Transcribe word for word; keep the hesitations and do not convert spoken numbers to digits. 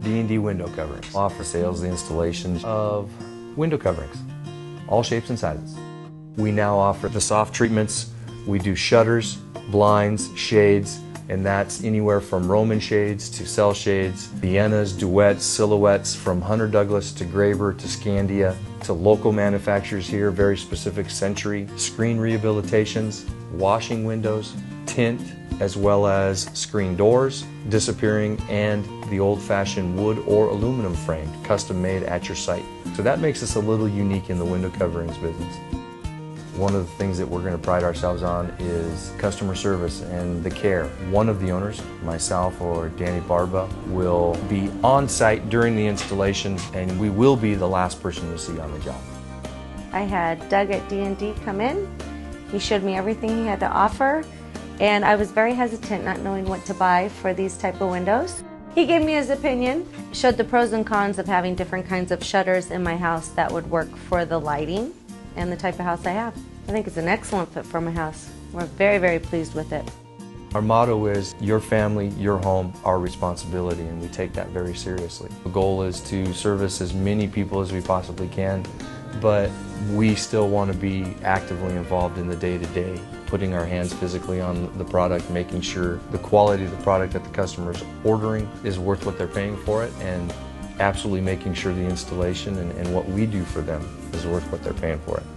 D and D Window Coverings. Offer sales and installations of window coverings, all shapes and sizes. We now offer the soft treatments. We do shutters, blinds, shades, and that's anywhere from Roman shades to cell shades, Viennas, duets, silhouettes, from Hunter Douglas to Graver to Scandia to local manufacturers here, very specific Century, screen rehabilitations, washing windows, tint, as well as screen doors, disappearing, and the old-fashioned wood or aluminum framed, custom made at your site. So that makes us a little unique in the window coverings business. One of the things that we're going to pride ourselves on is customer service and the care. One of the owners, myself or Danny Barba, will be on site during the installation, and we will be the last person you see on the job. I had Doug at D and D come in. He showed me everything he had to offer, and I was very hesitant not knowing what to buy for these type of windows. He gave me his opinion, showed the pros and cons of having different kinds of shutters in my house that would work for the lighting and the type of house I have. I think it's an excellent fit for my house. We're very, very pleased with it. Our motto is your family, your home, our responsibility, and we take that very seriously. The goal is to service as many people as we possibly can, but we still want to be actively involved in the day-to-day, putting our hands physically on the product, making sure the quality of the product that the customer's ordering is worth what they're paying for it, and absolutely making sure the installation and, and what we do for them is worth what they're paying for it.